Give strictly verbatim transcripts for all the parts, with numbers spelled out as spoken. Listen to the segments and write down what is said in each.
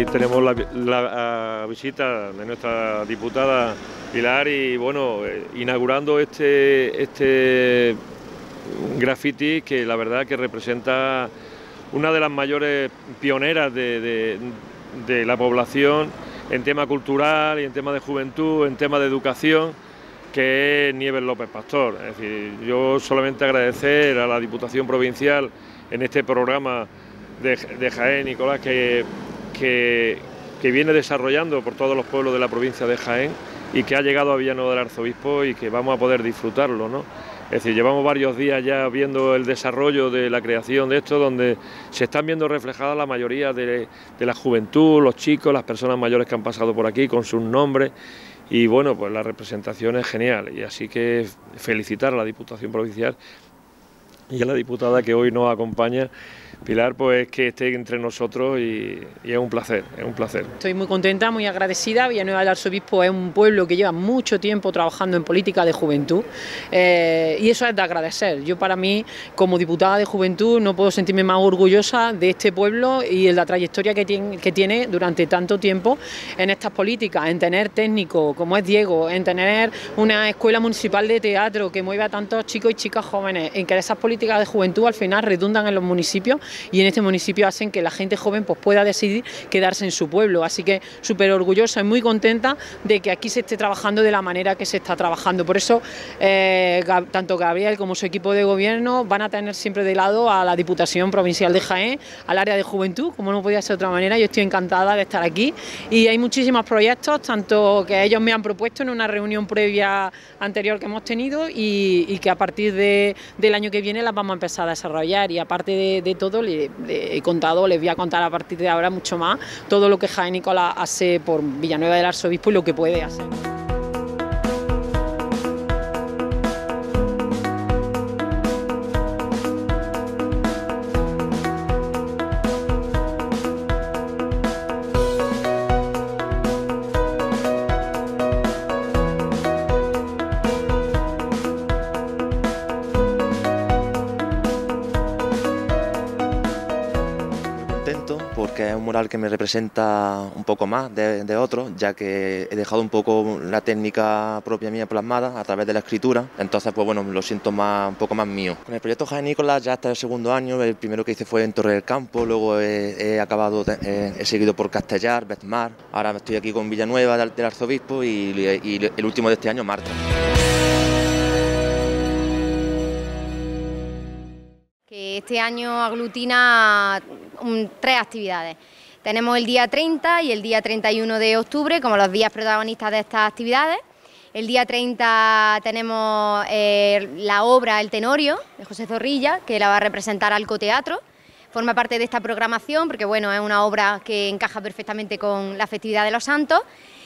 tenemos la, la, la visita de nuestra diputada Pilar y bueno, eh, inaugurando este, este graffiti que la verdad que representa una de las mayores pioneras de, de, de la población en tema cultural y en tema de juventud, en tema de educación, que es Nieves López Pastor. Es decir, yo solamente agradecer a la Diputación Provincial en este programa de, de Jaén, Nicolás, que, que, que viene desarrollando por todos los pueblos de la provincia de Jaén y que ha llegado a Villanueva del Arzobispo y que vamos a poder disfrutarlo, ¿no? Es decir, llevamos varios días ya viendo el desarrollo de la creación de esto, donde se están viendo reflejadas la mayoría de, de la juventud, los chicos, las personas mayores que han pasado por aquí con sus nombres. Y bueno, pues la representación es genial y así que felicitar a la Diputación Provincial y a la diputada que hoy nos acompaña, Pilar, pues que esté entre nosotros y, y es un placer, es un placer. Estoy muy contenta, muy agradecida. Villanueva del Arzobispo es un pueblo que lleva mucho tiempo trabajando en política de juventud eh, y eso es de agradecer. Yo para mí, como diputada de juventud, no puedo sentirme más orgullosa de este pueblo y de la trayectoria que tiene, que tiene durante tanto tiempo en estas políticas, en tener técnicos como es Diego, en tener una escuela municipal de teatro que mueve a tantos chicos y chicas jóvenes, en que esas políticas de juventud al final redundan en los municipios y en este municipio hacen que la gente joven pues, pueda decidir quedarse en su pueblo. Así que súper orgullosa y muy contenta de que aquí se esté trabajando de la manera que se está trabajando. Por eso, eh, tanto Gabriel como su equipo de gobierno van a tener siempre de lado a la Diputación Provincial de Jaén, al área de juventud, como no podía ser de otra manera. Yo estoy encantada de estar aquí y hay muchísimos proyectos, tanto que ellos me han propuesto en una reunión previa anterior que hemos tenido y, y que a partir de, del año que viene las vamos a empezar a desarrollar. Y aparte de, de todo, Le, le he contado, les voy a contar a partir de ahora mucho más todo lo que Jaén Nicolás hace por Villanueva del Arzobispo y lo que puede hacer. Porque es un mural que me representa un poco más de, de otros, ya que he dejado un poco la técnica propia mía plasmada a través de la escritura, entonces pues bueno, lo siento más, un poco más mío. Con el proyecto Jaén Nicolás ya hasta el segundo año, el primero que hice fue en Torre del Campo, luego he, he acabado, he, he seguido por Castellar, Betmar, ahora estoy aquí con Villanueva del, del Arzobispo y, y el último de este año, Marta. Que este año aglutina un, tres actividades. Tenemos el día treinta y el día treinta y uno de octubre como los días protagonistas de estas actividades. El día treinta tenemos eh, la obra El Tenorio de José Zorrilla, que la va a representar Alcoteatro. Forma parte de esta programación porque bueno, es una obra que encaja perfectamente con la festividad de los santos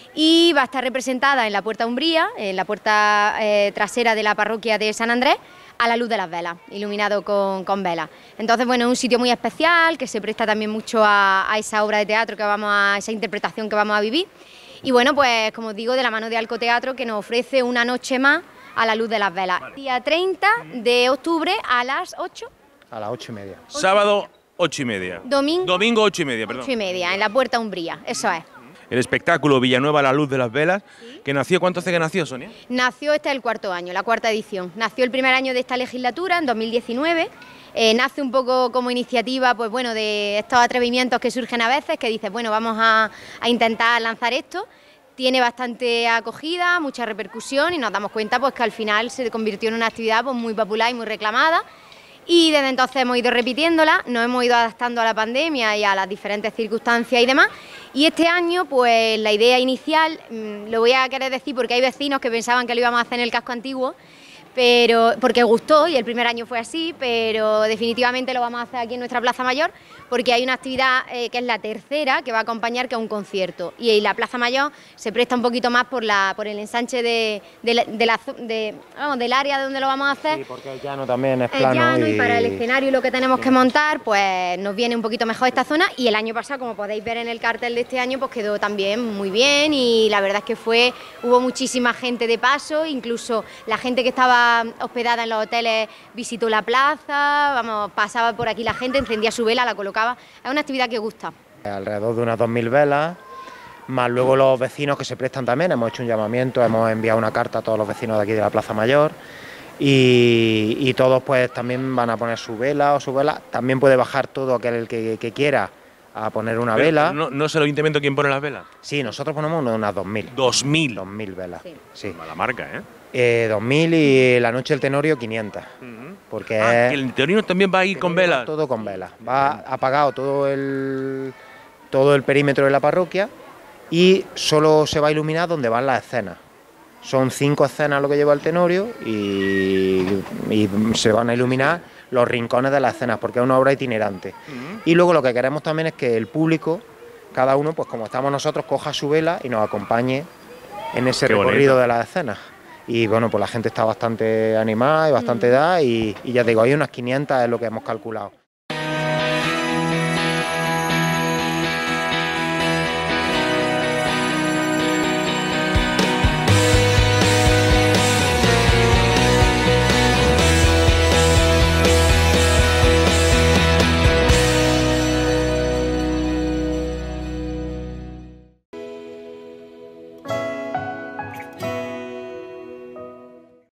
y va a estar representada en la Puerta Umbría, en la puerta eh, trasera de la parroquia de San Andrés, a la luz de las velas, iluminado con, con velas. Entonces, bueno, es un sitio muy especial, que se presta también mucho a, a esa obra de teatro, que vamos a esa interpretación que vamos a vivir. Y bueno, pues como os digo, de la mano de Alcoteatro, que nos ofrece una noche más a la luz de las velas. Vale. Día treinta de octubre a las ocho. A las ocho y media. Sábado, ocho y media. Domingo. Domingo, ocho y media, perdón. Ocho y media, en la Puerta Umbría, eso es. El espectáculo Villanueva a la luz de las velas, ¿sí? Que nació, ¿cuánto hace que nació, Sonia? Nació, este es el cuarto año, la cuarta edición. Nació el primer año de esta legislatura, en dos mil diecinueve. Eh, nace un poco como iniciativa, pues bueno, de estos atrevimientos que surgen a veces, que dices, bueno, vamos a, a intentar lanzar esto. Tiene bastante acogida, mucha repercusión y nos damos cuenta pues que al final se convirtió en una actividad pues, muy popular y muy reclamada. Y desde entonces hemos ido repitiéndola, nos hemos ido adaptando a la pandemia y a las diferentes circunstancias y demás. Y este año, pues la idea inicial, mmm, lo voy a querer decir porque hay vecinos que pensaban que lo íbamos a hacer en el casco antiguo, pero porque gustó y el primer año fue así, pero definitivamente lo vamos a hacer aquí en nuestra Plaza Mayor porque hay una actividad eh, que es la tercera que va a acompañar que a un concierto y, y la Plaza Mayor se presta un poquito más por la por el ensanche de, de, la, de la, de, vamos, del área donde lo vamos a hacer. Sí, porque el llano también es plano. El llano y... y para el escenario y lo que tenemos que montar, pues nos viene un poquito mejor esta zona y el año pasado, como podéis ver en el cartel de este año, pues quedó también muy bien y la verdad es que fue, hubo muchísima gente de paso, incluso la gente que estaba hospedada en los hoteles visitó la plaza, vamos, pasaba por aquí la gente, encendía su vela, la colocaba, es una actividad que gusta. Alrededor de unas dos mil velas, más luego los vecinos que se prestan también. Hemos hecho un llamamiento, hemos enviado una carta a todos los vecinos de aquí de la Plaza Mayor y, y todos pues también van a poner su vela o su vela. También puede bajar todo aquel que, que quiera a poner una Pero vela. ¿No, ¿No es el ayuntamiento quien pone las velas? Sí, nosotros ponemos unas dos mil. ¿Dos mil? dos mil velas, Sí. sí. Mala marca, ¿eh? Eh, dos mil y la noche del Tenorio quinientas. Ujú. Porque Ah, es- que el Teorino también va a ir con velas. Todo con velas. Va apagado todo el, todo el perímetro de la parroquia y solo se va a iluminar donde van las escenas. Son cinco escenas lo que lleva el Tenorio y, y se van a iluminar los rincones de las escenas porque es una obra itinerante. Ujú. Y luego lo que queremos también es que el público, cada uno, pues como estamos nosotros, coja su vela y nos acompañe en ese Qué recorrido bonito. de las escenas. Y bueno, pues la gente está bastante animada y bastante da y, y ya te digo, hay unas quinientas es lo que hemos calculado.